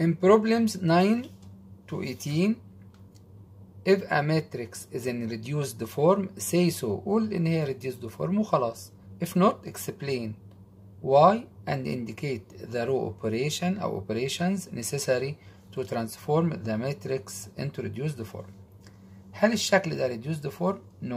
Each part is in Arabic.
In problems 9 to 18, if a matrix is in reduced form say so. قول إن هي reduced form وخلاص. If not explain why and indicate the row operation أو operations necessary to transform the matrix into reduced form. هل الشكل ده reduced form؟ No.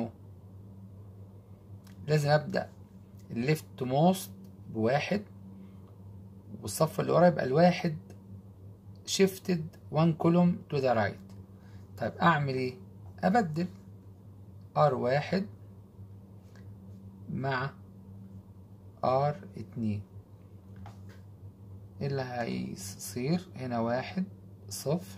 لازم أبدأ left most بواحد والصف اللي ورا يبقى الواحد shifted one column to the right. طيب أعمل إيه؟ أبدل R1 مع R2. إيه اللي هيصير هنا؟ 1 0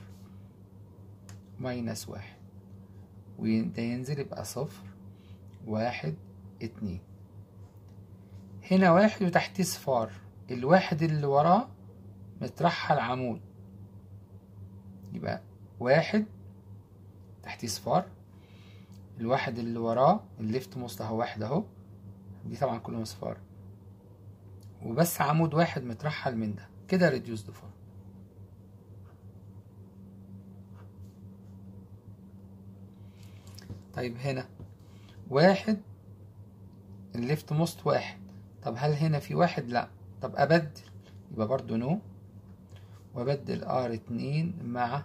-1 وده ينزل يبقى 0 1 2. هنا 1 وتحتيه صفار، الواحد اللي وراه مترحل عمود يبقى 1 تحتيه صفار، الواحد اللي وراه الليفت موست اهو 1 اهو، دي طبعا كلهم صفار، وبس عمود واحد مترحل من ده، كده ريديوسد فورم. طيب هنا 1 الليفت موست 1، طب هل هنا في 1؟ لا. طب أبدل، يبقى برضو نو، وأبدل R2 مع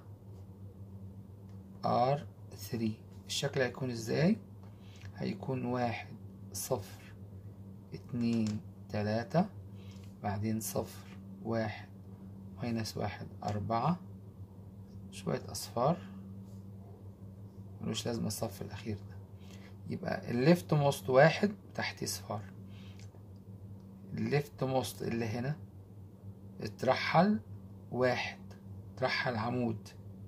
R3. الشكل هيكون ازاي؟ هيكون 1 0 2 3 بعدين 0 1 -1 4، شوية أصفار ملوش لازمة الصف الأخير ده. يبقى الليفت موست 1 تحتيه صفار، الليفت موست اللي هنا اترحل 1، اترحل عمود،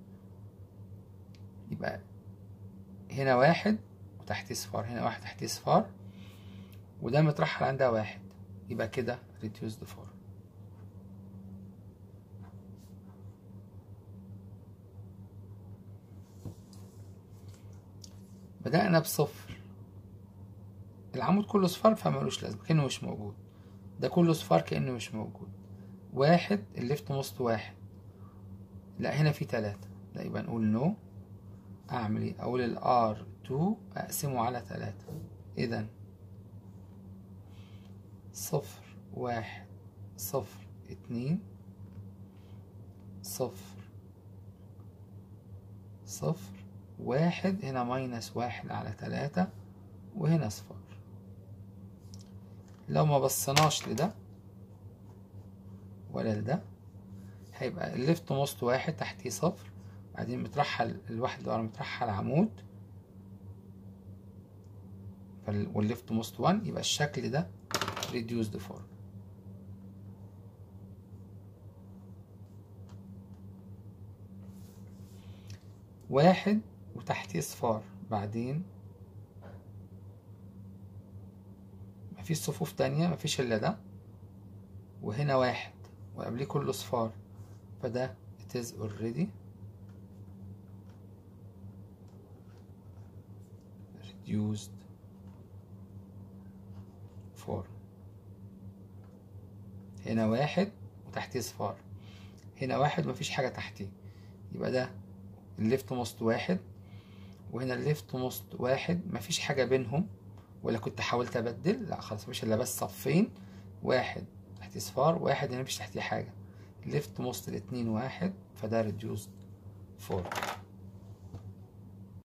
يبقى هنا 1 وتحتيه صفار، هنا 1 تحتيه صفار، وده مترحل عندها 1، يبقى كده reduced form. بدأنا بصفر، العمود كله صفار فمالوش لازمة كأنه مش موجود، ده كله صفار كأنه مش موجود. 1 الليفت موست 1، لا هنا في 3، لا يبقى نقول نو. أعمل إيه؟ أقول ال R2 أقسمه على 3، إذا 0 1 0 2 0 0 1، هنا -1 على 3 وهنا صفار. لو ما بصناش لده ولا لده هيبقى الليفت موست 1 تحتيه 0، بعدين مترحل الواحد اللي ورا مترحل عمود والليفت موست 1، يبقى الشكل ده reduced form. واحد وتحتيه صفار، بعدين مفيش صفوف تانية، مفيش إلا ده، وهنا 1 وقبليه كله صفار، فده it is already reduced form. هنا 1 وتحتيه صفار، هنا 1 ومفيش حاجة تحتيه، يبقى ده الليفت موست 1 وهنا الليفت موست 1، مفيش حاجة بينهم، ولا كنت حاولت أبدل؟ لا خلاص مفيش إلا بس صفين، 1 تحتيه صفار، 1 هنا مفيش تحتيه حاجة، الليفت موست الاتنين 1، فده reduced form.